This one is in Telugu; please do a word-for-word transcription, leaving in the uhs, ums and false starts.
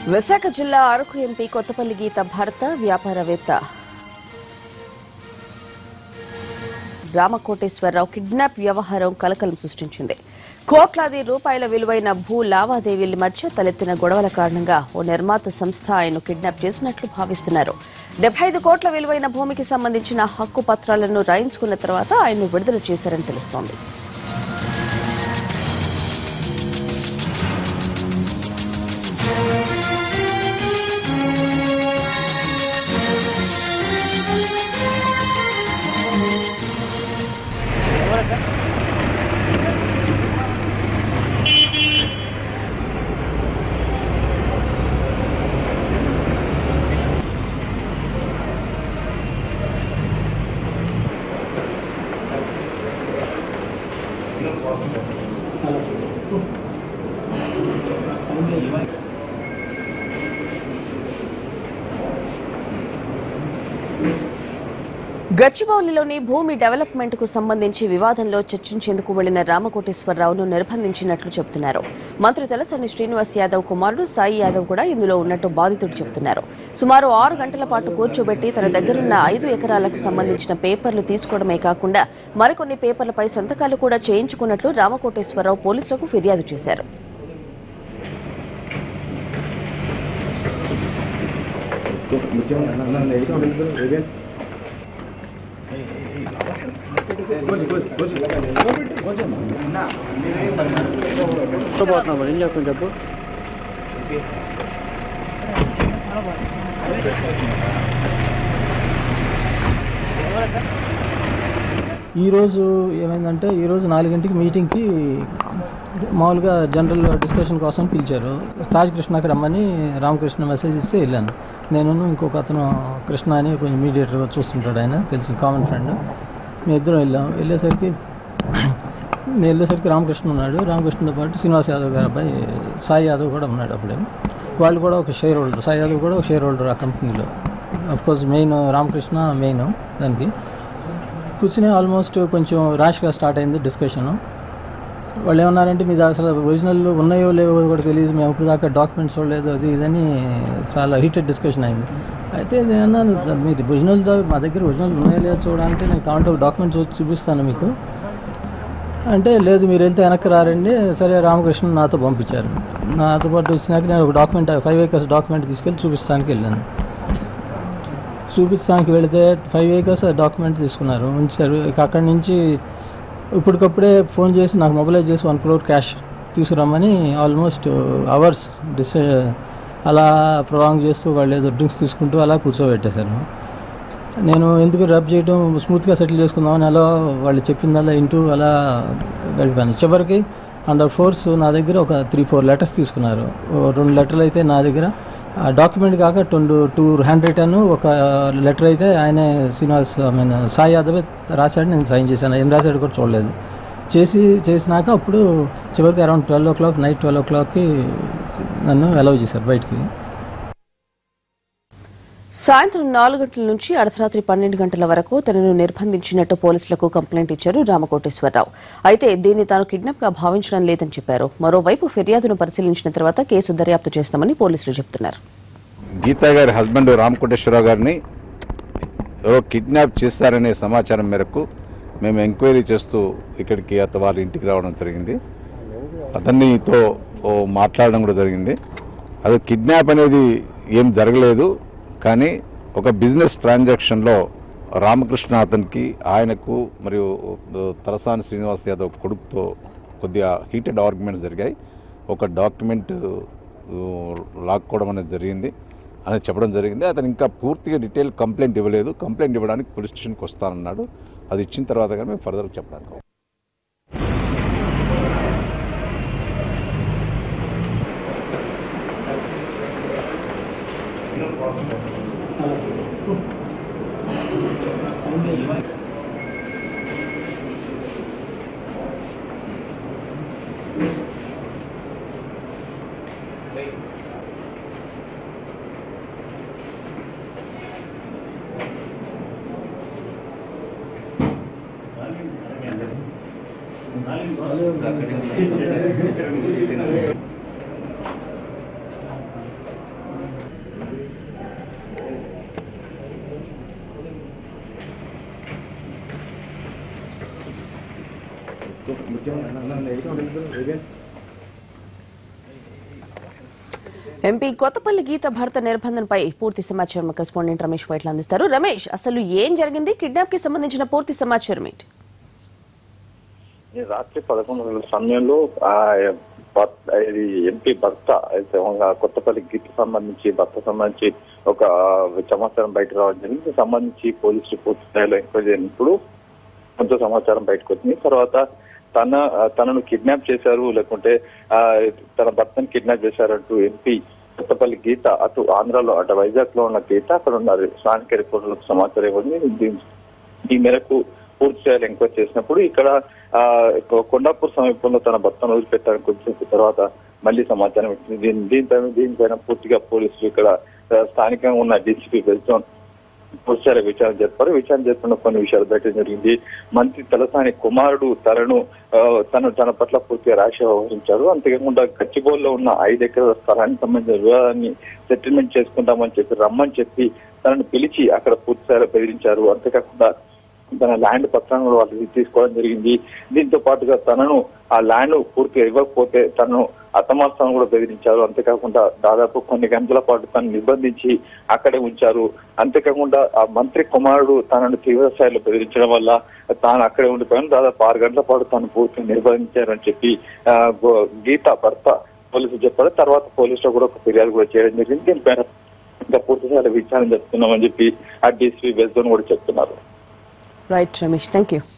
విశాఖ జిల్లా అరకు ఎంపీ కొత్తపల్లి గీత భర్త వ్యాపారవేత్త రామకోటేశ్వరరావు కిడ్నాప్ వ్యవహారం కలకలం సృష్టించింది. కోట్లాది రూపాయల విలువైన భూ లావాదేవీల మధ్య తలెత్తిన గొడవల కారణంగా ఓ నిర్మాత సంస్థ ఆయన్ను కిడ్నాప్ చేసినట్లు భావిస్తున్నారు. డెబ్బై ఐదు కోట్ల విలువైన భూమికి సంబంధించిన హక్కు పత్రాలను రాయించుకున్న తర్వాత ఆయన్ను విడుదల చేశారని తెలుస్తోంది. గచ్చిబౌలిలోని భూమి డెవలప్మెంట్ కు సంబంధించి వివాదంలో చర్చించేందుకు వెళ్లిన రామకోటేశ్వరరావును నిర్బంధించినట్లు చెబుతున్నారు. మంత్రి తలసాని శ్రీనివాస్ యాదవ్ కుమారుడు సాయి యాదవ్ కూడా ఇందులో ఉన్నట్టు బాధితుడు చెబుతున్నారు. సుమారు ఆరు గంటల పాటు కూర్చోబెట్టి తన దగ్గరున్న ఐదు ఎకరాలకు సంబంధించిన పేపర్లు తీసుకోవడమే కాకుండా మరికొన్ని పేపర్లపై సంతకాలు కూడా చేయించుకున్నట్లు రామకోటేశ్వరరావు పోలీసులకు ఫిర్యాదు చేశారు. చెప్పు ఈరోజు ఏమైందంటే ఈరోజు నాలుగింటికి మీటింగ్కి మామూలుగా జనరల్ డిస్కషన్ కోసం పిలిచారు. తాజ్ కృష్ణకి రమ్మని రామకృష్ణ మెసేజ్ ఇస్తే వెళ్ళాను. నేను ఇంకొక అతను కృష్ణ అని కొంచెం మీడియేటర్గా చూస్తుంటాడు, ఆయన తెలిసిన కామన్ ఫ్రెండ్. మేము ఇద్దరం వెళ్ళాం. వెళ్ళేసరికి నేను వెళ్ళేసరికి రామకృష్ణ ఉన్నాడు. రామకృష్ణతో పాటు శ్రీనివాస్ యాదవ్ గారి అబ్బాయి సాయి యాదవ్ కూడా ఉన్నాడు. అప్పుడే వాళ్ళు కూడా ఒక షేర్ హోల్డర్, సాయి యాదవ్ కూడా ఒక షేర్ హోల్డర్ ఆ కంపెనీలో. Of course main Ramakrishna main. దానికి కూర్చుని ఆల్మోస్ట్ కొంచెం ర్యాష్గా స్టార్ట్ అయింది డిస్కషను. వాళ్ళు ఏమన్నారంటే మీది అసలు ఒరిజినల్ ఉన్నాయో లేవో కూడా తెలియదు, మేము ఇప్పుడు దాకా డాక్యుమెంట్స్ చూడలేదు, అది ఇదని చాలా హీటెడ్ డిస్కషన్ అయింది. అయితే నేను అన్నాను, మీరు ఒరిజినల్ మా దగ్గర ఒరిజినల్ ఉన్నాయో లేదో చూడాలంటే నేను కావాలంటే ఒక డాక్యుమెంట్స్ వచ్చి చూపిస్తాను మీకు అంటే, లేదు మీరు వెళ్తే వెనక్కి రారండి. సరే రామకృష్ణ నాతో పంపించారు. నాతో పాటు వచ్చినాక నేను ఒక డాక్యుమెంట్ ఫైవ్ ఏకర్స్ డాక్యుమెంట్ తీసుకెళ్ళి చూపిస్తానికి వెళ్ళాను. చూపిస్తానికి వెళితే ఫైవ్ ఏకర్స్ డాక్యుమెంట్ తీసుకున్నారు, ఉంచారు. ఇక అక్కడి నుంచి ఇప్పటికప్పుడే ఫోన్ చేసి నాకు మొబైలైజ్ చేసి వన్ క్రోర్ క్యాష్ తీసుకురమ్మని ఆల్మోస్ట్ అవర్స్ డిస్ అలా ప్రొలాంగ్ చేస్తూ వాళ్ళు ఏదో డ్రింక్స్ తీసుకుంటూ అలా కూర్చోబెట్టేశారు. నేను ఎందుకు రబ్ చేయడం, స్మూత్గా సెటిల్ చేసుకుందామని అలా వాళ్ళు చెప్పిందల్లా ఇంటూ అలా గడిపాను. చివరికి అండర్ ఫోర్స్ నా దగ్గర ఒక త్రీ ఫోర్ లెటర్స్ తీసుకున్నారు. రెండు లెటర్లు అయితే నా దగ్గర ఆ డాక్యుమెంట్ కాక రెండు టూ హ్యాండ్ రిటర్న్, ఒక లెటర్ అయితే ఆయనే శ్రీనివాస్ ఐ మీన్ సాయి యాదవ్ రాశాడు, నేను సైన్ చేశాను. ఏం రాశాడు కూడా చూడలేదు. చేసి చేసినాక అప్పుడు చివరికి around twelve o'clock night twelve ఓ క్లాక్కి నన్ను అలౌ చేశారు బయటికి. సాయంత్రం నాలుగు గంటల నుంచి అర్ధరాత్రి పన్నెండు గంటల వరకు తనను నిర్బంధించినట్టు పోలీసులకు కంప్లైంట్ ఇచ్చారు రామకోటేశ్వరరావు. అయితే దీన్ని తాను కిడ్నాప్ గా భావించడం లేదని చెప్పారు. మరోవైపు ఫిర్యాదును పరిశీలించిన తర్వాత కేసు దర్యాప్తు చేస్తామని పోలీసులు చెబుతున్నారు. గీతా గారి హస్బెండ్ రామకోటేశ్వరరావు గారిని ఎవరో కిడ్నాప్ చేస్తారనే సమాచారం మేరకు మేము ఎంక్వైరీ చేస్తూ ఇక్కడికి అత వాళ్ళ ఇంటికి రావడం జరిగింది. అతనితో మాట్లాడడం కూడా జరిగింది. అది కిడ్నాప్ అనేది ఏం జరగలేదు, కానీ ఒక బిజినెస్ ట్రాన్సాక్షన్లో రామకృష్ణ అతనికి ఆయనకు మరియు తలసాని శ్రీనివాస్ యాదవ్ కొడుకుతో కొద్దిగా హీటెడ్ ఆర్గ్యుమెంట్స్ జరిగాయి. ఒక డాక్యుమెంట్ లాక్కోవడం అనేది జరిగింది అని చెప్పడం జరిగింది. అతను ఇంకా పూర్తిగా డీటెయిల్ కంప్లైంట్ ఇవ్వలేదు. కంప్లైంట్ ఇవ్వడానికి పోలీస్ స్టేషన్కి వస్తానన్నాడు. అది ఇచ్చిన తర్వాత కానీ మేము ఫర్దర్ చెప్పడానికి ఎంపీ కొత్తపల్లి గీత భర్త నిర్బంధనపై పూర్తి సమాచారం కరెస్పాండెంట్ రమేష్ వైట్ల అందిస్తారు. రమేష్, అసలు ఏం జరిగింది? కిడ్నాప్ కి సంబంధించిన పూర్తి సమాచారం ఏంటి? రాత్రి పదకొండు గంటల సమయంలో ఇది ఎంపీ భర్త అయితే కొత్తపల్లి గీత సంబంధించి భర్త సంబంధించి ఒక సమాచారం బయట రావడం జరిగింది. సంబంధించి పోలీసులు పూర్తి స్థాయిలో ఎంక్వైరీ చేసినప్పుడు కొంత సమాచారం బయటకు వచ్చింది. తర్వాత తన తనను కిడ్నాప్ చేశారు, లేకుంటే ఆ తన భర్తను కిడ్నాప్ చేశారంటూ ఎంపీ కొత్తపల్లి గీత అటు ఆంధ్రాలో అటు వైజాగ్ లో ఉన్న గీత అక్కడ ఉన్నారు స్థానిక రిపోర్టులకు సమాచారం ఇవ్వండి. ఈ మేరకు పూర్తి స్థాయిలో ఎంక్వైరీ చేసినప్పుడు ఇక్కడ ఆ కొండాపూర్ సమీపంలో తన భర్తను వదిలిపెట్టాలని కొంచెం తర్వాత మళ్ళీ సమాచారం ఇచ్చింది. దీని దీనిపైన దీనిపైన పూర్తిగా పోలీసులు ఇక్కడ స్థానికంగా ఉన్న డీసీపీ వెళ్తాం పూర్తిస్థాయిలో విచారణ జరిపారు. విచారణ జరిపిన కొన్ని విషయాలు బయట జరిగింది. మంత్రి తలసాని కుమారుడు తనను తను తన పట్ల పూర్తిగా రాశి వ్యవహరించారు. అంతేకాకుండా గచ్చిబౌలిలో ఉన్న ఐదు ఎకరాల స్థలానికి సంబంధించిన వివాదాన్ని సెటిల్మెంట్ చేసుకుంటామని చెప్పి రమ్మని చెప్పి తనను పిలిచి అక్కడ పూర్తిస్థాయిలో బెదిరించారు. అంతేకాకుండా తన ల్యాండ్ పత్రాలను వాళ్ళు తీసుకోవడం జరిగింది. దీంతో పాటుగా తనను ఆ ల్యాండ్ పూర్తిగా ఇవ్వకపోతే తనను అతమార్చాలను కూడా బెదిరించారు. అంతేకాకుండా దాదాపు కొన్ని గంటల పాటు తను నిర్బంధించి అక్కడే ఉంచారు. అంతేకాకుండా ఆ మంత్రి కుమారుడు తనను తీవ్ర స్థాయిలో బెదిరించడం వల్ల తాను అక్కడే ఉండిపోయాను. దాదాపు ఆరు గంటల పాటు తను పూర్తిగా నిర్బంధించారని చెప్పి గీత భర్త పోలీసులు చెప్పారు. తర్వాత పోలీసులు కూడా ఒక ఫిర్యాదు కూడా చేయడం జరిగింది. దీనిపైన ఇంకా పూర్తి స్థాయిలో విచారణ జరుపుతున్నామని చెప్పి ఆ డీసీపీ వెళ్తూ కూడా చెప్తున్నారు. Right Ramesh, thank you.